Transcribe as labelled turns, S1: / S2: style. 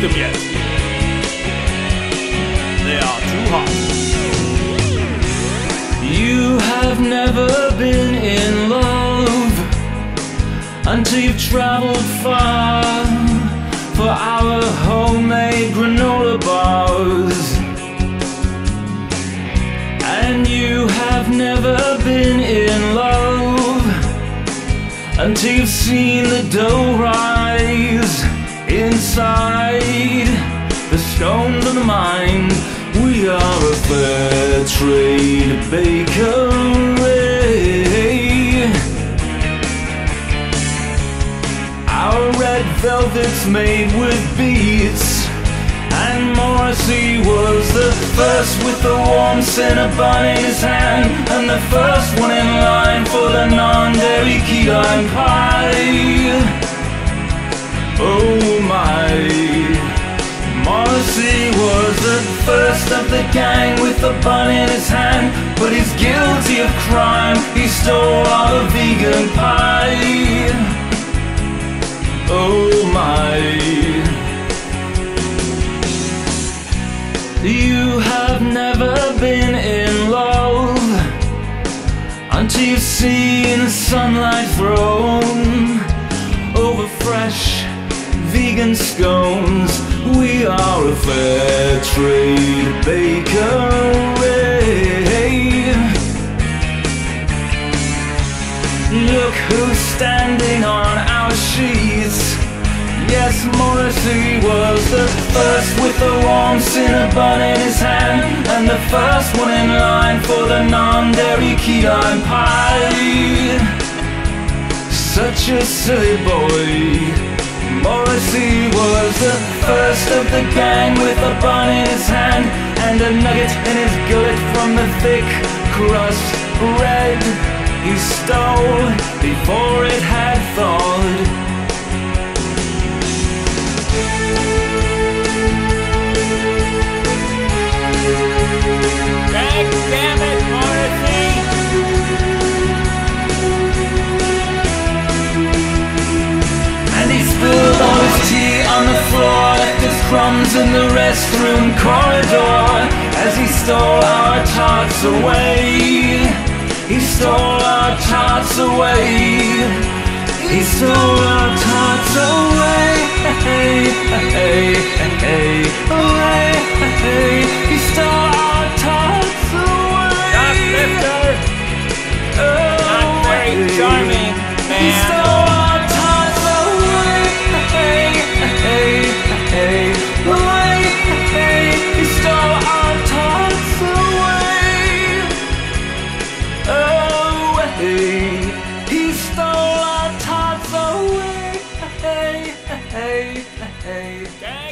S1: them yet. They are too hot.
S2: You have never been in love until you've traveled far for our homemade granola bars. And you have never been in love until you've seen the dough rise inside the scones of the mind. We are a fair trade bakery. Our red velvet's made with BEETS, and Morrissey was the first with the warm Cinnabon in his hand, and the first one in line for the non-dairy key lime pie. Oh my, Morrissey was the first of the gang with the bun in his hand, but he's guilty of crime. He stole all the vegan pie. Oh my, you have never been in love until you've seen the sunlight thrown over fresh vegan scones. We are a fair trade bakery. Look who's standing on our sheets. Yes, Morrissey was the first with the warm Cinnabon in his hand, and the first one in line for the non-dairy key lime pie. Such a silly boy. Morrissey was the first of the gang with a bun in his hand and a nugget in his gullet from the thick crust bread he stole before it had thawed.
S1: God damn it, Morrissey!
S2: And he spilled all his tea on the floor, left his crumbs in the restroom corridor as he stole our tarts away. He stole our tarts away. He stole our tarts away. Hey, hey, hey, away. He stole our tarts away.
S1: Shoplifter! Not very charming, man.
S2: He stole our tarts away. Hey, hey, hey, away. He stole our tarts away. Away. He stole our tarts away. Hey, hey, hey.